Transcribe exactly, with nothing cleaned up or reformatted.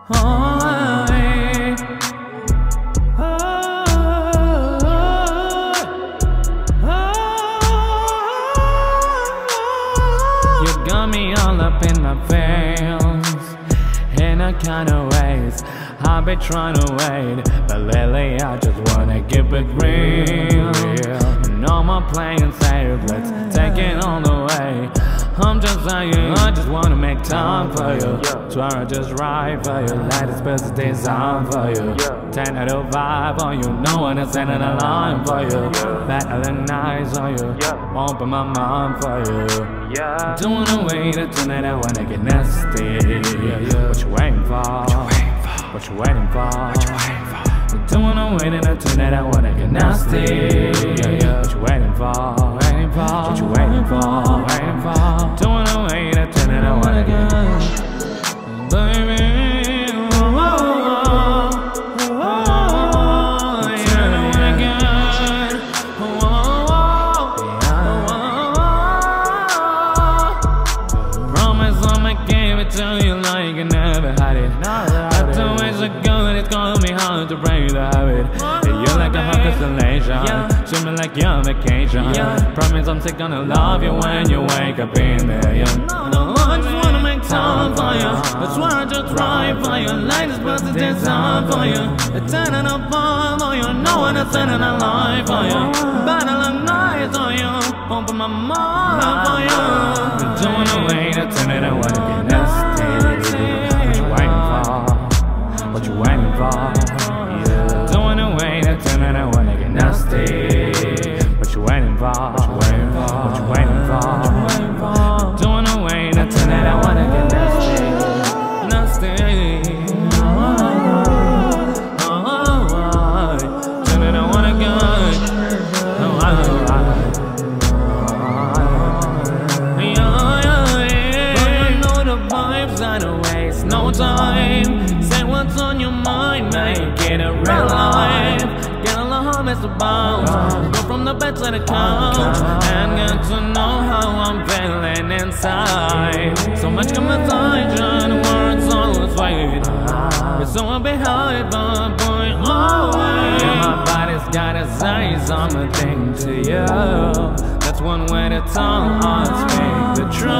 Oh, you got me all up in my veins, in a kind of ways. I've been trying to wait, but lately I just wanna keep it real. No more playing safe, let's take it all the way. I'm just saying, I just wanna make time for you. Swear I just ride for you, like this person designed for you. Ten out of five on you, no one is standing a line for you. Better than nice on you, open my mind for you. Don't wanna wait until tonight, I wanna get nasty. What you waiting for? What you waiting for? Don't wanna wait until tonight, I wanna get nasty. What you waiting for? Waiting for? What you waiting for? Waiting for? Don't wanna wait until tonight, I wanna get baby. Oh, oh, oh, oh, oh, yeah, I wanna get. Oh, oh, oh, oh, oh. Promise I'ma give it to you like you never had it. After ways ago, it's gonna be hard to break the habit. You're like a hot constellation, treat me like your vacation. Promise I'm still gonna love you when you wake up in there. No, I just wanna make time for you. That's why I just ride for you. Like this person designed for you. A ten and a five for you. No one is standing a line for you. Battle of nights on you. Open my mind for you. Don't wanna wait until tonight, I wanna get nasty. What you waiting for? What you waiting for? Don't wanna wait until tonight, I wanna get nasty. What you waiting for? What you waiting for? What you waiting for? Don't wanna wait until tonight, I wanna get nasty. Nasty. Oh, oh, oh. Tonight I wanna get. Oh, oh, oh. Yeah, yeah, yeah. But I know the vibes, I don't waste no time. Say what's on your mind, make it a real life. Get a lot of mess about. Go from the bed to the couch and get to know how I'm feeling inside. So much conversation, words always wait. It's so I'll be hard, but boy, always. Yeah, my body's gotta say something to you. That's one way to tell us, speak the truth.